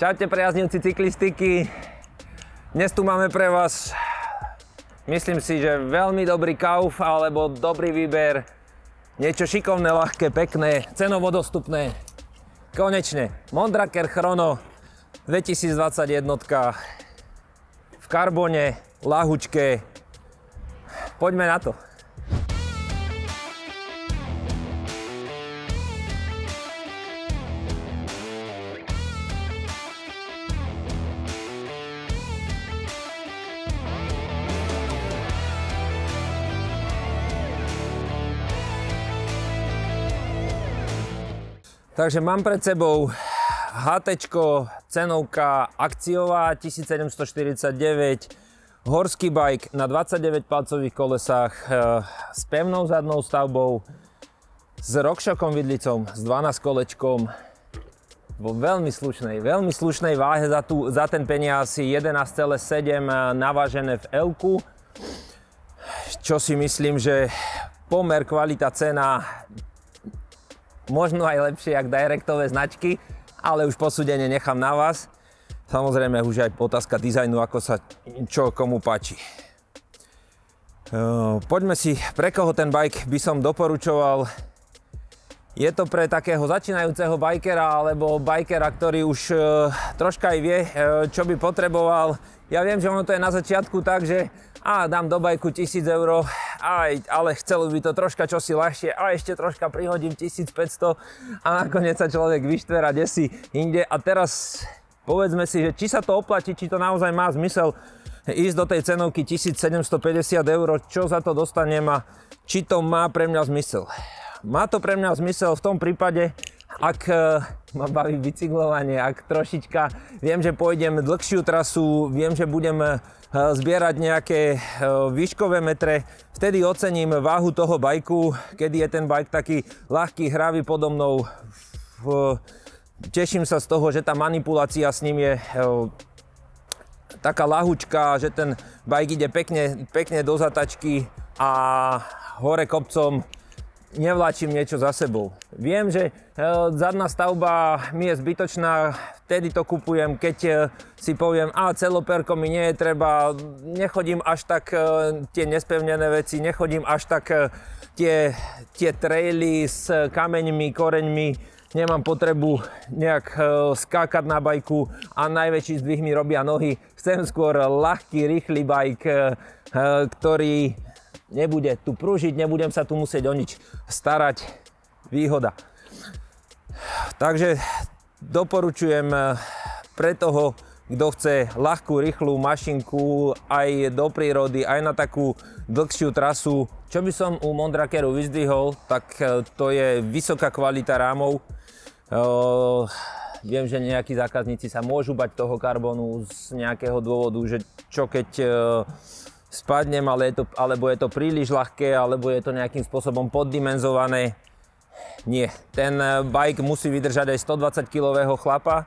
Čaute priaznivci cyklistiky. Dnes tu máme pre vás, myslím si, že veľmi dobrý kauf alebo dobrý výber. Niečo šikovné, ľahké, pekné, cenovo dostupné. Konečne Mondraker Chrono 2021 v karbone, lahučke. Poďme na to. Takže mám pred sebou HTčko, cenovka akciová 1749, horský bike na 29 palcových kolesách s pevnou zadnou stavbou, s RockShoxom vidlicom, s 12 kolečkom, vo veľmi slušnej váhe za ten peniaz, 11,7 navážené v L-ku, čo si myslím, že pomer kvalita cena možno aj lepšie jak directové značky, ale už posúdenie nechám na vás. Samozrejme už aj otázka dizajnu, ako sa čo komu páči. Poďme si, pre koho ten bike by som doporučoval. Je to pre takého začínajúceho bikera alebo bikera, ktorý už troška aj vie, čo by potreboval. Ja viem, že ono to je na začiatku tak, že dám do bajku 1000 eur, ale chcelo by to troška čosi ľahšie a ešte troška prihodím 1500 a nakoniec sa človek vyštverá desí inde. A teraz povedzme si, že či sa to oplatí, či to naozaj má zmysel ísť do tej cenovky 1750 eur, čo za to dostanem a či to má pre mňa zmysel. Má to pre mňa zmysel v tom prípade, ak ma baví bicyklovanie, ak trošička viem, že pôjdem dlhšiu trasu, viem, že budem zbierať nejaké výškové metre, vtedy ocením váhu toho bajku, kedy je ten bike taký ľahký, hravý podo mnou. Teším sa z toho, že tá manipulácia s ním je taká ľahučká, že ten bike ide pekne do zatačky a hore kopcom nevláčim niečo za sebou. Viem, že zadná stavba mi je zbytočná, vtedy to kupujem, keď si poviem, celoperko mi nie je treba, nechodím až tak tie nespevnené veci, nechodím až tak tie traily s kameňmi, koreňmi, nemám potrebu nejak skákať na bajku a najväčší zdvih mi robia nohy. Chcem skôr ľahký, rýchly bike, ktorý nebude tu prúžiť, nebudem sa tu musieť o nič starať. Výhoda. Takže doporučujem pre toho, kto chce ľahkú, rýchlu mašinku aj do prírody, aj na takú dlhšiu trasu. Čo by som u Mondrakeru vyzdvihol, tak to je vysoká kvalita rámov. Viem, že nejakí zákazníci sa môžu bať toho karbonu z nejakého dôvodu, že čo keď spadnem, alebo je to príliš ľahké, alebo je to nejakým spôsobom poddimenzované. Nie, ten bike musí vydržať aj 120-kilového chlapa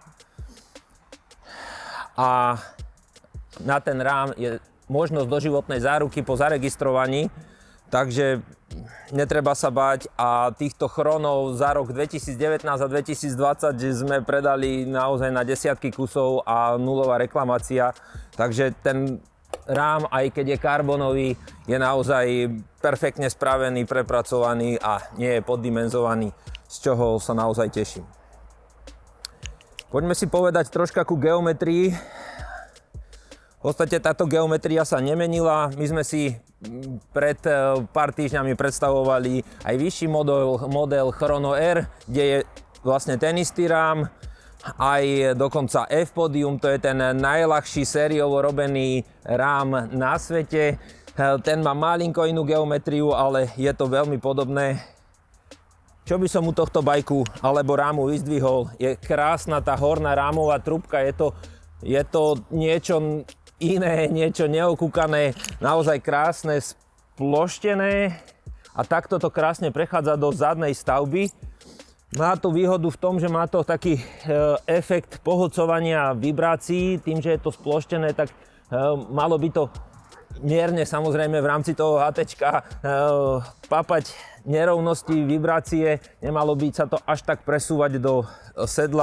a na ten rám je možnosť doživotnej záruky po zaregistrovaní, takže netreba sa báť a týchto chronov za rok 2019 a 2020 sme predali naozaj na desiatky kusov a nulová reklamácia, takže ten rám, aj keď je karbonový, je naozaj perfektne spravený, prepracovaný a nie je poddimenzovaný, z čoho sa naozaj teším. Poďme si povedať troška ku geometrii. V podstate táto geometria sa nemenila. My sme si pred pár týždňami predstavovali aj vyšší model Chrono R, kde je vlastne ten istý rám, aj dokonca F-Podium, to je ten najľahší sériovo robený rám na svete. Ten má malinko inú geometriu, ale je to veľmi podobné. Čo by som u tohto bajku alebo rámu vyzdvihol, je krásna tá horná rámová trúbka, je to niečo iné, niečo neokúkané, naozaj krásne, sploštené a takto to krásne prechádza do zadnej stavby. Má to výhodu v tom, že má to taký efekt pohlcovania vibrácií. Tým, že je to sploštené, tak malo by to mierne samozrejme v rámci toho HTčka papať nerovnosti, vibrácie. Nemalo by sa to až tak presúvať do sedla.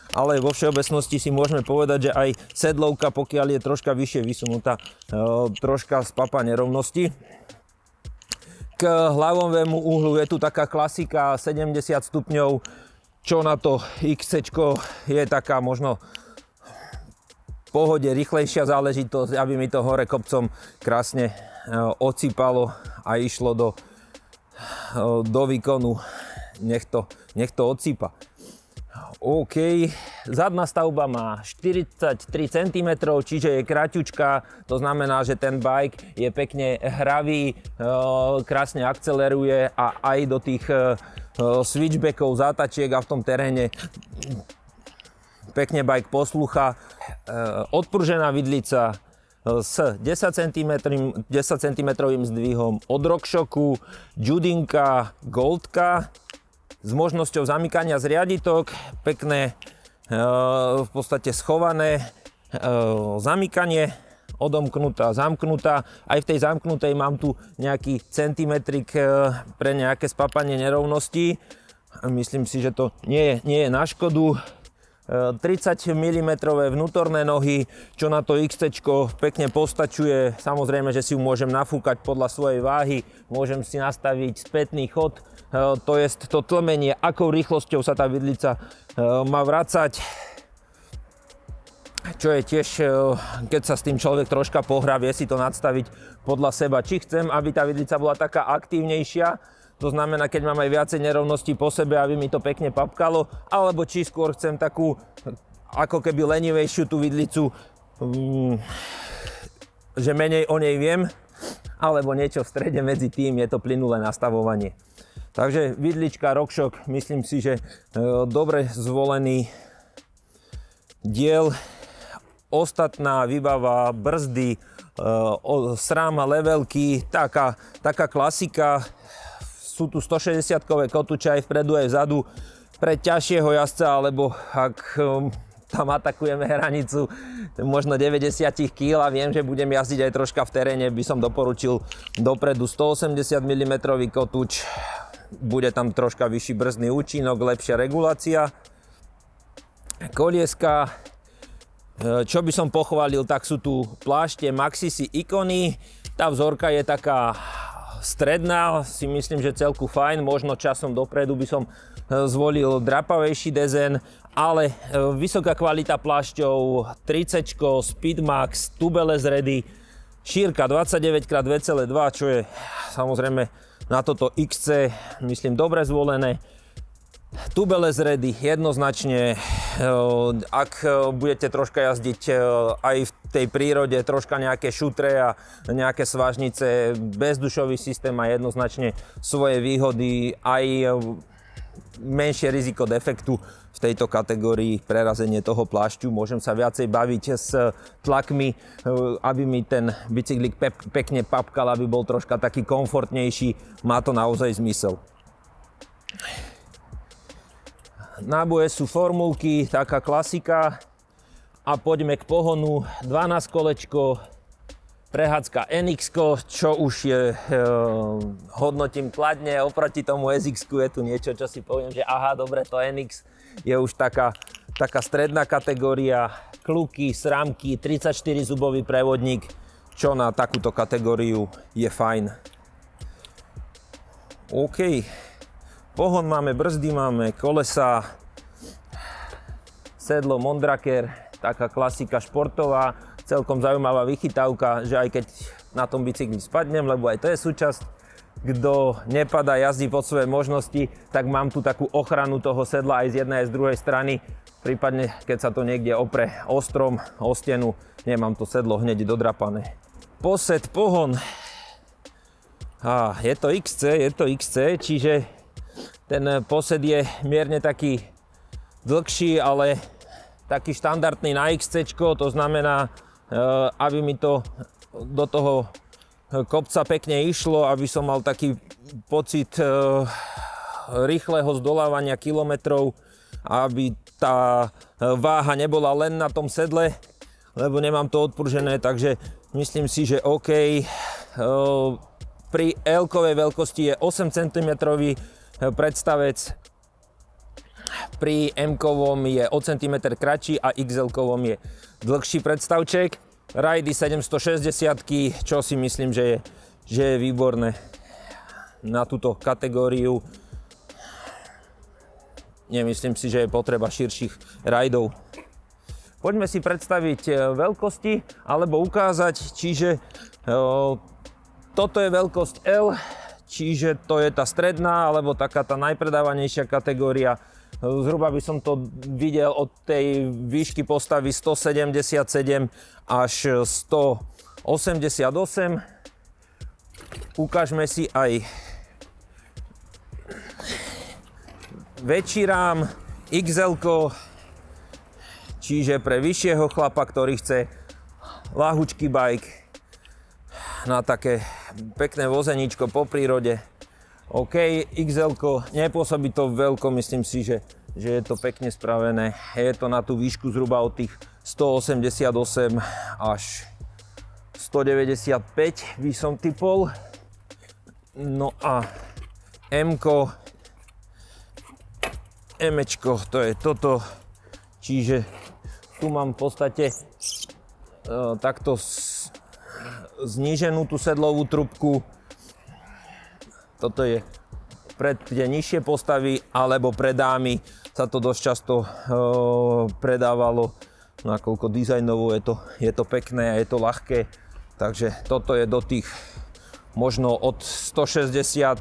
ale vo všeobecnosti si môžeme povedať, že aj sedlovka, pokiaľ je troška vyššie vysunutá, troška spápa nerovnosti. K hlavovému uhlu je tu taká klasika 70 stupňov, čo na to XC je taká možno v pohode rýchlejšia záležitosť, aby mi to hore kopcom krásne odsýpalo a išlo do výkonu. Nech to odsýpa. OK, zadná stavba má 43 cm, čiže je kráťučká, to znamená, že ten bike je pekne hravý, krásne akceleruje a aj do tých switchbackov, zátačiek a v tom teréne pekne bike poslúcha. Odpružená vidlica s 10 cm zdvihom od RockShoxu, Judinka Goldka s možnosťou zamykania z riaditok, pekné v podstate schované zamykanie, odomknutá, zamknutá. Aj v tej zamknutej mám tu nejaký centimetrik pre nejaké spápanie nerovností. Myslím si, že to nie je na škodu. 30 mm vnútorné nohy, čo na to XC pekne postačuje. Samozrejme, že si ju môžem nafúkať podľa svojej váhy, môžem si nastaviť spätný chod, to je to tlmenie, akou rýchlosťou sa tá vidlica má vracať. Čo je tiež, keď sa s tým človek troška pohrá, vie si to nadstaviť podľa seba. Či chcem, aby tá vidlica bola taká aktívnejšia, to znamená, keď mám aj viacej nerovností po sebe, aby mi to pekne papkalo, alebo či skôr chcem takú, ako keby lenivejšiu tú vidlicu, že menej o nej viem, alebo niečo v strede medzi tým, je to plynulé nastavovanie. Takže vidlička RockShox, myslím si, že dobre zvolený diel. Ostatná výbava, brzdy, SRAM, levelky, taká klasika. Sú tu 160-kové kotúče aj vpredu, aj vzadu pre ťažšieho jazdca, alebo ak tam atakujeme hranicu možno 90 kg a viem, že budem jazdiť aj troška v teréne, by som doporučil dopredu 180 mm kotúč. Bude tam troška vyšší brzdný účinok, lepšia regulácia. Kolieska, čo by som pochválil, tak sú tu plášte Maxxis Ikony. Tá vzorka je taká stredná, si myslím, že celku fajn. Možno časom dopredu by som zvolil drapavejší dezen, ale vysoká kvalita plášťov, 30, Speedmax, Tubeless Ready, šírka 29x2,2, čo je samozrejme na toto XC, myslím, dobre zvolené. Tubeless Ready jednoznačne, ak budete troška jazdiť aj v tej prírode, troška nejaké šutre a nejaké svážnice, bezdušový systém má jednoznačne svoje výhody, aj menšie riziko defektu v tejto kategórii, prerazenie toho plášťu. Môžem sa viacej baviť s tlakmi, aby mi ten bicyklik pekne papkal, aby bol troška taký komfortnejší. Má to naozaj zmysel. Náboje sú formulky, taká klasika. A poďme k pohonu. 12 kolečko, prehádzka NX, čo už je, hodnotím kladne. Oproti tomu SX je tu niečo, čo si poviem, že aha, dobre, to NX je už taká stredná kategória. Kluky, SRAMky, 34 zubový prevodník, čo na takúto kategóriu je fajn. OK. Pohon máme, brzdy máme, kolesa, sedlo Mondraker, taká klasika športová, celkom zaujímavá vychytávka, že aj keď na tom bicykli spadnem, lebo aj to je súčasť, kto nepadá, jazdí pod svoje možnosti, tak mám tu takú ochranu toho sedla aj z jednej aj z druhej strany, prípadne keď sa to niekde opre o strom, o stenu, nemám to sedlo hneď dodrapané. Posed, pohon, je to XC, čiže ten posed je mierne taký dlhší, ale taký štandardný na XC, to znamená, aby mi to do toho kopca pekne išlo, aby som mal taký pocit rýchleho zdolávania kilometrov, aby tá váha nebola len na tom sedle, lebo nemám to odpružené, takže myslím si, že OK. Pri L-kovej veľkosti je 8 cm predstavec. Pri M-kovom je o centimetr kratší a XL-kovom je dlhší predstavček. Rajdy 760, čo si myslím, že je výborné na túto kategóriu. Nemyslím si, že je potreba širších rajdov. Poďme si predstaviť veľkosti alebo ukázať, čiže toto je veľkosť L, čiže to je tá stredná alebo taká tá najpredávanejšia kategória. Zhruba by som to videl od tej výšky postavy 177 až 188. Ukážme si aj väčší rám, XL-ko, čiže pre vyššieho chlapa, ktorý chce ľahučký bike na také pekné vozeníčko po prírode. OK, XL-ko, nepôsobí to veľko, myslím si, že je to pekne spravené. Je to na tú výšku zhruba od tých 188 až 195 by som typol. No a M-ko, M-čko, to je toto, čiže tu mám v podstate takto zníženú tú sedlovú trubku. Toto je pre tie nižšie postavy alebo pre dámy sa to dosť často predávalo, nakoľko dizajnovo je to pekné a je to ľahké. Takže toto je do tých možno od 165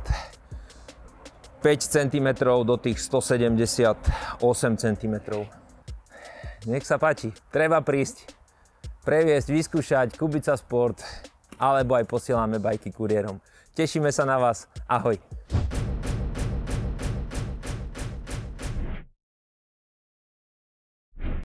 cm do tých 178 cm. Nech sa páči, treba prísť, previesť, vyskúšať, Kubica Sport, alebo aj posielame bajky kuriérom. Tešíme sa na vás, ahoj.